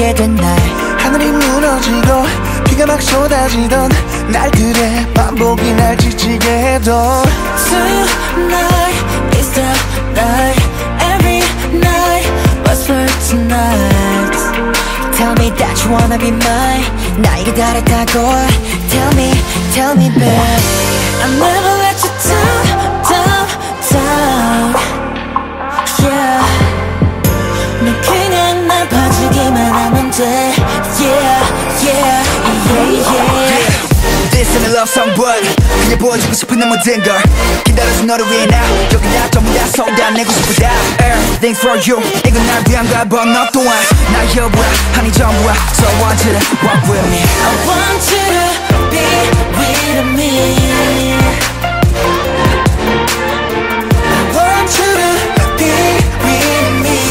오게 된 날 하늘이 무너지고 비가 막 쏟아지던 날들의 반복이 날 지치게 해도 Tonight is the night Every night was for tonight Tell me that you wanna be mine 날 기다렸다고 Tell me babe I'll never let you down Yeah 넌 그냥 날 봐주기만 하면 돼 Yeah This ain't a love song but 그냥 보여주고 싶은 내 모든 걸 기다려준 너를 위해 나 여기 나 전부 다 쏟아내고 싶다 Everything for you 이건 날 위한 거야 but 너 또한 나 여부야 아니 전부야 So I want you to walk with me I want you to be with me I want you to be with me